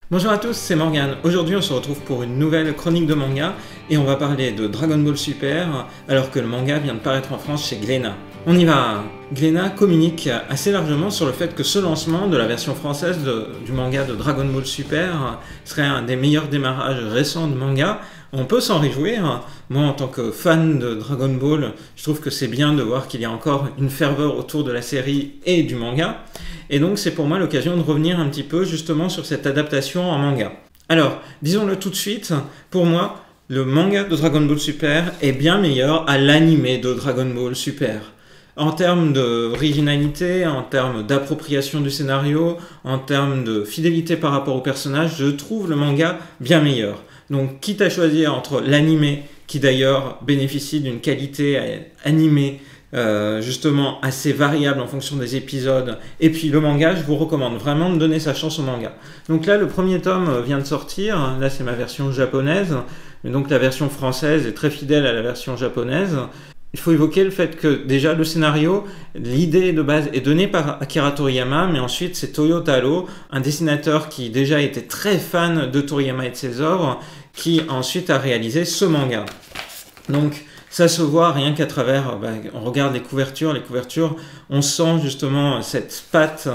Bonjour à tous, c'est Morgane. Aujourd'hui on se retrouve pour une nouvelle chronique de manga et on va parler de Dragon Ball Super alors que le manga vient de paraître en France chez Glénat. On y va. Glénat communique assez largement sur le fait que ce lancement de la version française du manga de Dragon Ball Super serait un des meilleurs démarrages récents de manga. On peut s'en réjouir. Moi, en tant que fan de Dragon Ball, je trouve que c'est bien de voir qu'il y a encore une ferveur autour de la série et du manga. Et donc, c'est pour moi l'occasion de revenir un petit peu justement sur cette adaptation en manga. Alors, disons-le tout de suite, pour moi, le manga de Dragon Ball Super est bien meilleur à l'animé de Dragon Ball Super. En termes d'originalité, en termes d'appropriation du scénario, en termes de fidélité par rapport au personnage, je trouve le manga bien meilleur. Donc, quitte à choisir entre l'animé, qui d'ailleurs bénéficie d'une qualité animée justement assez variable en fonction des épisodes, et puis le manga, je vous recommande vraiment de donner sa chance au manga. Donc là, le premier tome vient de sortir, là c'est ma version japonaise, mais donc la version française est très fidèle à la version japonaise. Il faut évoquer le fait que déjà le scénario, l'idée de base est donnée par Akira Toriyama, mais ensuite c'est Toyo Taro, un dessinateur qui déjà était très fan de Toriyama et de ses œuvres, qui ensuite a réalisé ce manga. Donc ça se voit rien qu'à travers, on regarde les couvertures, on sent justement cette patte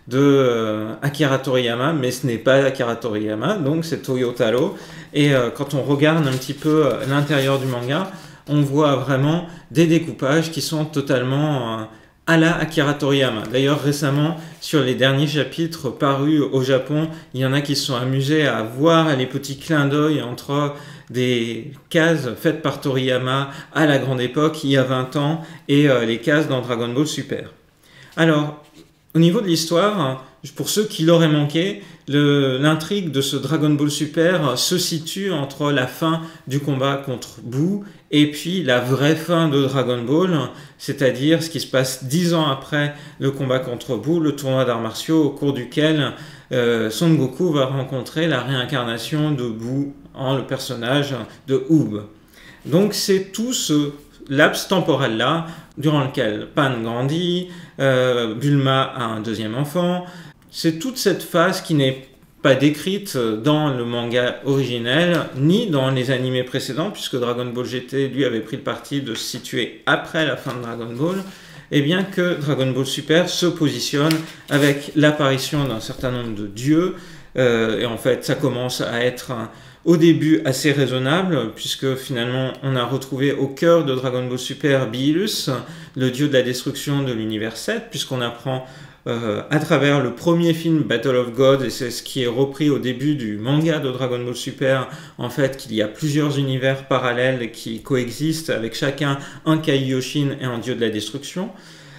de Akira Toriyama, mais ce n'est pas Akira Toriyama, donc c'est Toyo Taro. Et quand on regarde un petit peu l'intérieur du manga, on voit vraiment des découpages qui sont totalement à la Akira Toriyama. D'ailleurs, récemment, sur les derniers chapitres parus au Japon, il y en a qui se sont amusés à voir les petits clins d'œil entre des cases faites par Toriyama à la grande époque, il y a 20 ans, et les cases dans Dragon Ball Super. Alors, au niveau de l'histoire, pour ceux qui l'auraient manqué, l'intrigue de ce Dragon Ball Super se situe entre la fin du combat contre Boo et puis la vraie fin de Dragon Ball, c'est-à-dire ce qui se passe 10 ans après le combat contre Boo, le tournoi d'arts martiaux au cours duquel Son Goku va rencontrer la réincarnation de Boo en le personnage de Oob. Donc c'est tout ce laps temporel-là, durant lequel Pan grandit, Bulma a un deuxième enfant. C'est toute cette phase qui n'est pas décrite dans le manga originel, ni dans les animés précédents, puisque Dragon Ball GT, lui, avait pris le parti de se situer après la fin de Dragon Ball, et bien que Dragon Ball Super se positionne avec l'apparition d'un certain nombre de dieux, et en fait, ça commence à être au début assez raisonnable, puisque finalement on a retrouvé au cœur de Dragon Ball Super Beerus, le dieu de la destruction de l'univers 7, puisqu'on apprend à travers le premier film Battle of Gods, et c'est ce qui est repris au début du manga de Dragon Ball Super, en fait qu'il y a plusieurs univers parallèles qui coexistent avec chacun un Kaioshin et un dieu de la destruction.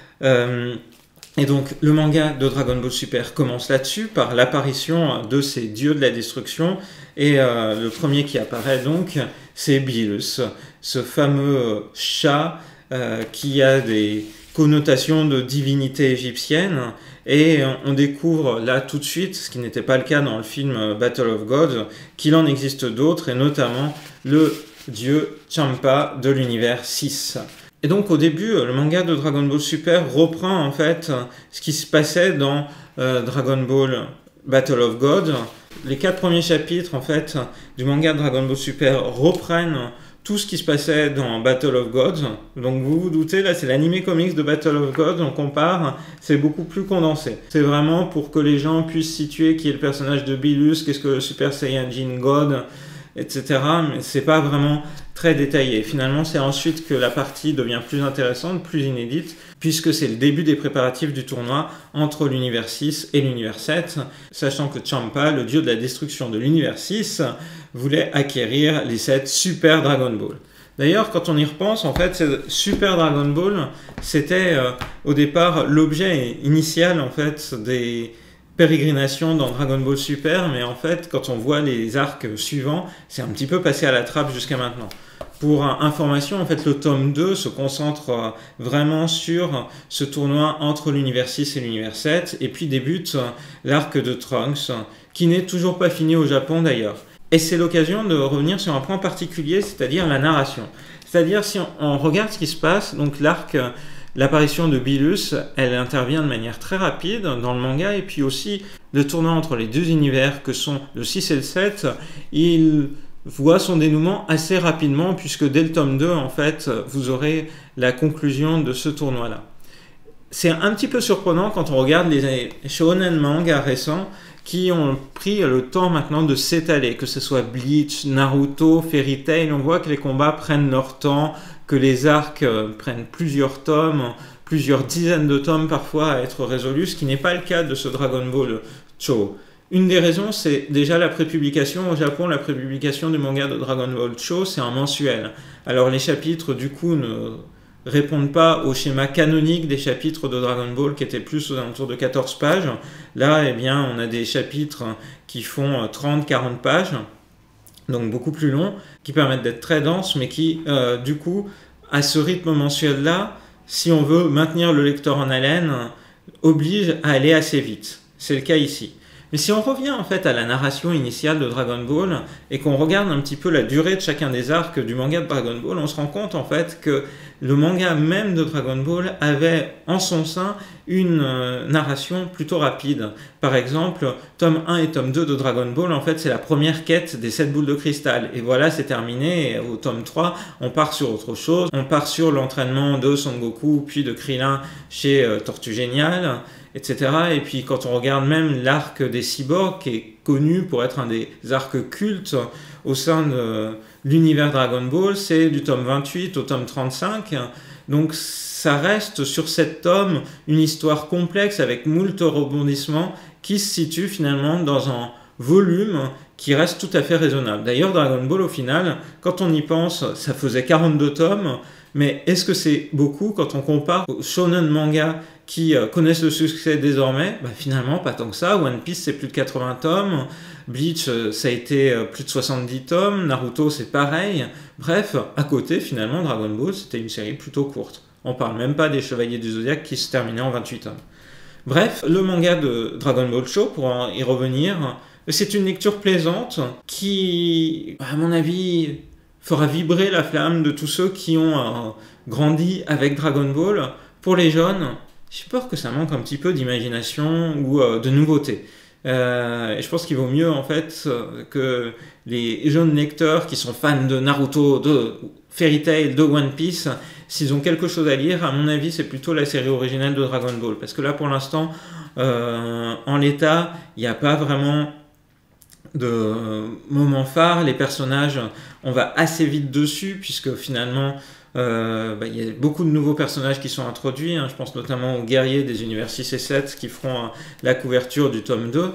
Et donc le manga de Dragon Ball Super commence là-dessus, par l'apparition de ces dieux de la destruction, et le premier qui apparaît donc, c'est Beerus, ce fameux chat qui a des connotations de divinité égyptienne, et on découvre là tout de suite, ce qui n'était pas le cas dans le film Battle of Gods, qu'il en existe d'autres, et notamment le dieu Champa de l'univers 6. Et donc au début, le manga de Dragon Ball Super reprend en fait ce qui se passait dans Dragon Ball Battle of Gods. Les 4 premiers chapitres en fait du manga de Dragon Ball Super reprennent tout ce qui se passait dans Battle of Gods. Donc vous vous doutez, là c'est l'anime comics de Battle of Gods, on compare, c'est beaucoup plus condensé. C'est vraiment pour que les gens puissent situer qui est le personnage de Beerus, qu'est-ce que le Super Saiyajin God, etc. Mais c'est pas vraiment très détaillé. Finalement, c'est ensuite que la partie devient plus intéressante, plus inédite, puisque c'est le début des préparatifs du tournoi entre l'univers 6 et l'univers 7, sachant que Champa, le dieu de la destruction de l'univers 6, voulait acquérir les 7 Super Dragon Ball. D'ailleurs, quand on y repense, en fait, Super Dragon Ball, c'était au départ l'objet initial en fait des pérégrination dans Dragon Ball Super, mais en fait, quand on voit les arcs suivants, c'est un petit peu passé à la trappe jusqu'à maintenant. Pour information, en fait, le tome 2 se concentre vraiment sur ce tournoi entre l'univers 6 et l'univers 7, et puis débute l'arc de Trunks, qui n'est toujours pas fini au Japon d'ailleurs. Et c'est l'occasion de revenir sur un point particulier, c'est-à-dire la narration. C'est-à-dire si on regarde ce qui se passe, donc l'apparition de Beerus, elle intervient de manière très rapide dans le manga, et puis aussi le tournoi entre les deux univers que sont le 6 et le 7, il voit son dénouement assez rapidement puisque dès le tome 2, en fait, vous aurez la conclusion de ce tournoi-là. C'est un petit peu surprenant quand on regarde les shonen manga récents qui ont pris le temps maintenant de s'étaler, que ce soit Bleach, Naruto, Fairy Tail, on voit que les combats prennent leur temps, que les arcs prennent plusieurs tomes, plusieurs dizaines de tomes parfois à être résolus, ce qui n'est pas le cas de ce Dragon Ball Cho. Une des raisons, c'est déjà la prépublication. Au Japon, la prépublication du manga de Dragon Ball Cho, c'est un mensuel. Alors les chapitres, du coup, ne répondent pas au schéma canonique des chapitres de Dragon Ball qui étaient plus aux alentours de 14 pages. Là, eh bien, on a des chapitres qui font 30-40 pages, donc beaucoup plus longs, qui permettent d'être très denses, mais qui, du coup, à ce rythme mensuel-là, si on veut maintenir le lecteur en haleine, oblige à aller assez vite. C'est le cas ici. Mais si on revient en fait à la narration initiale de Dragon Ball et qu'on regarde un petit peu la durée de chacun des arcs du manga de Dragon Ball, on se rend compte en fait que le manga même de Dragon Ball avait en son sein une narration plutôt rapide. Par exemple, tome 1 et tome 2 de Dragon Ball, en fait, c'est la première quête des 7 boules de cristal. Et voilà, c'est terminé. Et au tome 3, on part sur autre chose. On part sur l'entraînement de Son Goku, puis de Krillin chez Tortue Géniale, etc. Et puis quand on regarde même l'arc des cyborgs, qui est connu pour être un des arcs cultes au sein de l'univers Dragon Ball, c'est du tome 28 au tome 35. Donc ça reste sur 7 tomes une histoire complexe avec moult rebondissements qui se situe finalement dans un volume qui reste tout à fait raisonnable. D'ailleurs, Dragon Ball, au final, quand on y pense, ça faisait 42 tomes, mais est-ce que c'est beaucoup quand on compare aux shonen manga qui connaissent le succès désormais? Finalement, pas tant que ça. One Piece, c'est plus de 80 tomes. Bleach, ça a été plus de 70 tomes. Naruto, c'est pareil. Bref, à côté, finalement, Dragon Ball, c'était une série plutôt courte. On parle même pas des Chevaliers du Zodiaque qui se terminaient en 28 tomes. Bref, le manga de Dragon Ball Show, pour y revenir, c'est une lecture plaisante qui, à mon avis, fera vibrer la flamme de tous ceux qui ont grandi avec Dragon Ball. Pour les jeunes, j'ai peur que ça manque un petit peu d'imagination ou de nouveauté. Et je pense qu'il vaut mieux en fait que les jeunes lecteurs qui sont fans de Naruto, de Fairy Tail, de One Piece, s'ils ont quelque chose à lire, à mon avis, c'est plutôt la série originale de Dragon Ball. Parce que là, pour l'instant, en l'état, il n'y a pas vraiment de moments phares. Les personnages, on va assez vite dessus, puisque finalement, il y a beaucoup de nouveaux personnages qui sont introduits. Je pense notamment aux guerriers des univers 6 et 7 qui feront la couverture du tome 2.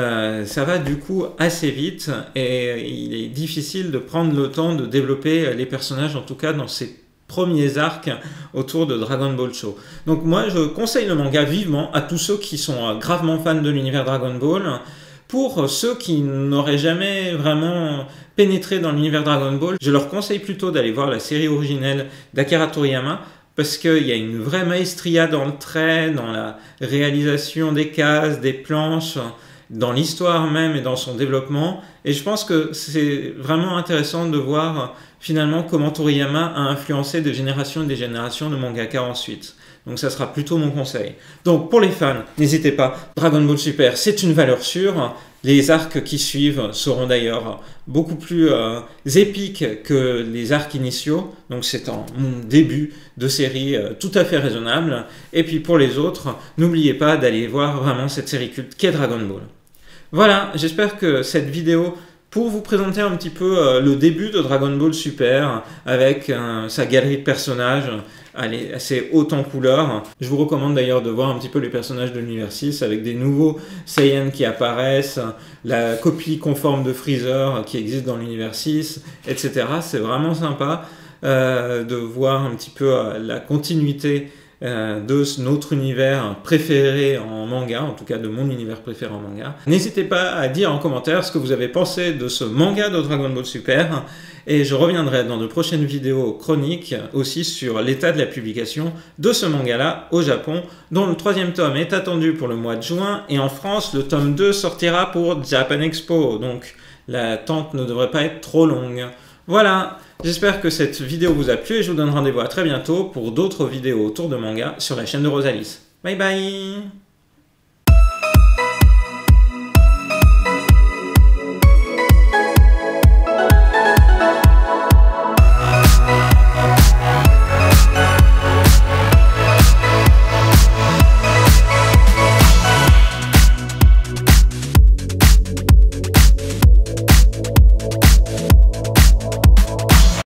Ça va du coup assez vite et il est difficile de prendre le temps de développer les personnages, en tout cas dans ces premiers arcs autour de Dragon Ball Show. Donc moi je conseille le manga vivement à tous ceux qui sont gravement fans de l'univers Dragon Ball. Pour ceux qui n'auraient jamais vraiment pénétré dans l'univers Dragon Ball, je leur conseille plutôt d'aller voir la série originelle d'Akira Toriyama parce qu'il y a une vraie maestria dans le trait, dans la réalisation des cases, des planches, dans l'histoire même et dans son développement. Et je pense que c'est vraiment intéressant de voir finalement comment Toriyama a influencé des générations et des générations de mangaka ensuite. Donc ça sera plutôt mon conseil. Donc pour les fans, n'hésitez pas, Dragon Ball Super, c'est une valeur sûre. Les arcs qui suivent seront d'ailleurs beaucoup plus épiques que les arcs initiaux. Donc c'est un début de série tout à fait raisonnable. Et puis pour les autres, n'oubliez pas d'aller voir vraiment cette série culte qu'est Dragon Ball. Voilà, j'espère que cette vidéo, pour vous présenter un petit peu le début de Dragon Ball Super, avec sa galerie de personnages assez haute en couleurs. Je vous recommande d'ailleurs de voir un petit peu les personnages de l'univers 6 avec des nouveaux Saiyans qui apparaissent, la copie conforme de Freezer qui existe dans l'univers 6, etc. C'est vraiment sympa de voir un petit peu la continuité de notre univers préféré en manga, en tout cas de mon univers préféré en manga. N'hésitez pas à dire en commentaire ce que vous avez pensé de ce manga de Dragon Ball Super, et je reviendrai dans de prochaines vidéos chroniques aussi sur l'état de la publication de ce manga-là au Japon, dont le 3e tome est attendu pour le mois de juin, et en France, le tome 2 sortira pour Japan Expo, donc l'attente ne devrait pas être trop longue. Voilà, j'espère que cette vidéo vous a plu et je vous donne rendez-vous à très bientôt pour d'autres vidéos autour de manga sur la chaîne de Rosalis. Bye bye!